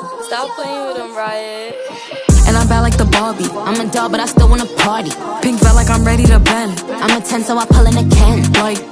Stop playing with him, Riot. And I'm bad like the Barbie. I'm a doll, but I still wanna party. Pink felt like I'm ready to bend. I'm a 10, so I pull in a Ken. Like